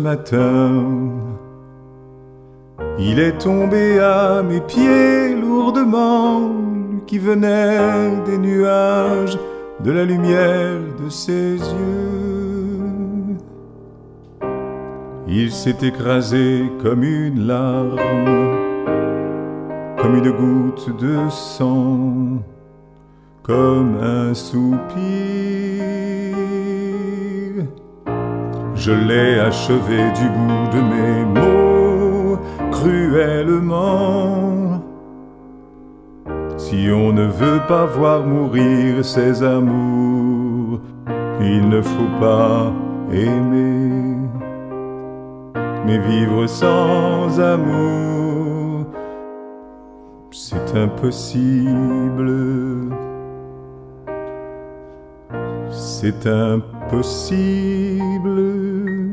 matin. Il est tombé à mes pieds lourdement, lui qui venait des nuages, de la lumière de ses yeux. Il s'est écrasé comme une larme, comme une goutte de sang, comme un soupir. Je l'ai achevé du bout de mes mots, cruellement. Si on ne veut pas voir mourir ses amours, il ne faut pas aimer. Mais vivre sans amour, c'est impossible. C'est impossible.